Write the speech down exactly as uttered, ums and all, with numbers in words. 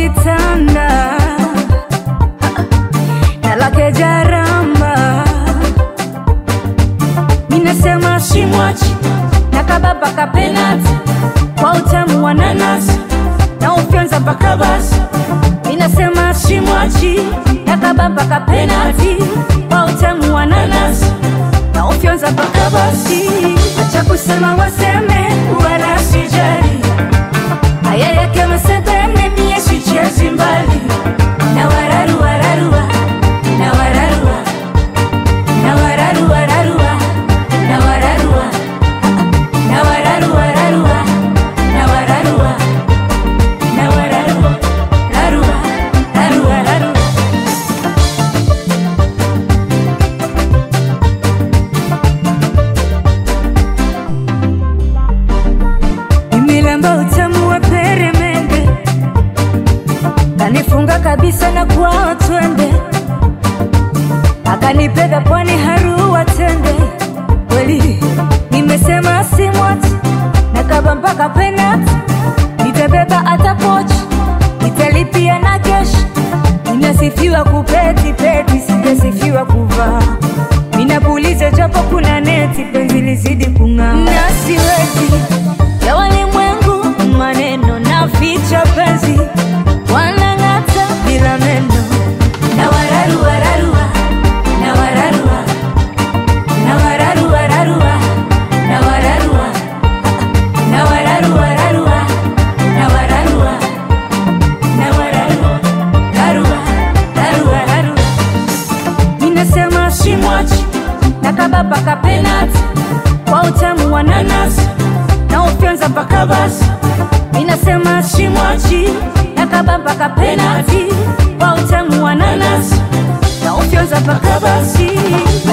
kitanda na lake jaramba. Minasema simwachi na kababa ka penalty kwa utamu wa nanasi na ufyonza mpaka basi. Minasema simwachi na kababa ka penalty kwa utamu wa nanasi na ufyonza mpaka basi. Acha kusema waseme wala sijali, haya yake msedeme mie sichezi mbali. Na wararu wararua, na wararua, na wararu wararua, na wararua, na wararu wararua, na wararua, na wararua, rarua, rarua, rarua. Nimilamba utamu wa peremende, kanifunga kabisa na kwa twende, akanipega pwani harua tende. Kweli nimesema simwachi na kaba mpaka penalty, nitabeba ata pochi, nitalipia na cash. Ninasifiwa kupeti peti, sijasifiwa kuvaa. Minapuliza japo kuna neti, penzi lizidi kung'aa. Na siwezi ya walimwengu maneno na ficha penzi, wanang'ata bila meno. Na wararu wararua, na wararua, na wararu wararua, na wararua, na wararu wararua, na wararua, na wararua, rarua, rarua, rarua. Minasema simwachi na kababa ka penalty kwa utamu wa nanasi na ufyonza mpaka basi. Minasema simwachi na kababa ka penalty kwa utamu wa nanasi na ufyonza mpaka basi.